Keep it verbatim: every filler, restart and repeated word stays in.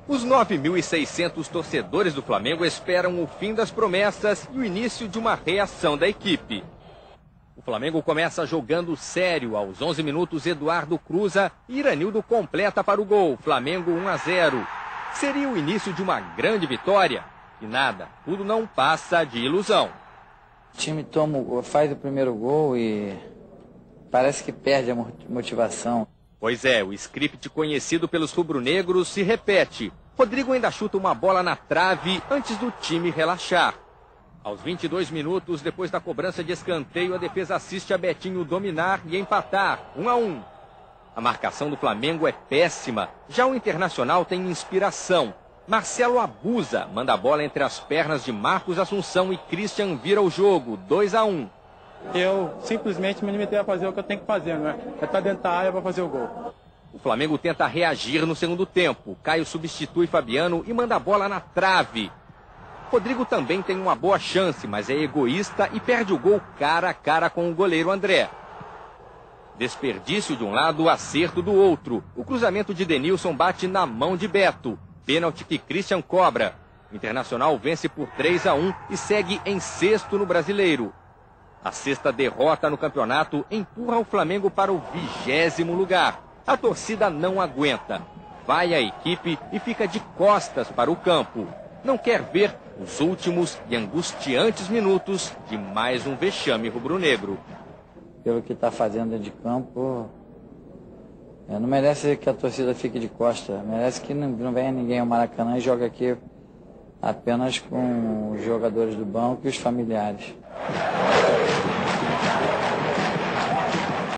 Os nove mil e seiscentos torcedores do Flamengo esperam o fim das promessas e o início de uma reação da equipe. O Flamengo começa jogando sério. Aos onze minutos, Eduardo cruza e Iranildo completa para o gol. Flamengo um a zero. Seria o início de uma grande vitória. E nada, tudo não passa de ilusão. O time toma, faz o primeiro gol e parece que perde a motivação. Pois é, o script conhecido pelos rubro-negros se repete. Rodrigo ainda chuta uma bola na trave antes do time relaxar. Aos vinte e dois minutos, depois da cobrança de escanteio, a defesa assiste a Betinho dominar e empatar, um a um. A marcação do Flamengo é péssima. Já o Internacional tem inspiração. Marcelo abusa, manda a bola entre as pernas de Marcos Assunção e Christian vira o jogo, dois a um. Eu simplesmente me limitei a fazer o que eu tenho que fazer, não é? É estar dentro da área para fazer o gol. O Flamengo tenta reagir no segundo tempo. Caio substitui Fabiano e manda a bola na trave. Rodrigo também tem uma boa chance, mas é egoísta e perde o gol cara a cara com o goleiro André. Desperdício de um lado, acerto do outro. O cruzamento de Denilson bate na mão de Beto. Pênalti que Christian cobra. O Internacional vence por três a um e segue em sexto no Brasileiro. A sexta derrota no campeonato empurra o Flamengo para o vigésimo lugar. A torcida não aguenta. Vai a equipe e fica de costas para o campo. Não quer ver os últimos e angustiantes minutos de mais um vexame rubro-negro. Pelo que está fazendo dentro de campo, é, não merece que a torcida fique de costas. Merece que não, não venha ninguém ao Maracanã e jogue aqui apenas com os jogadores do banco e os familiares.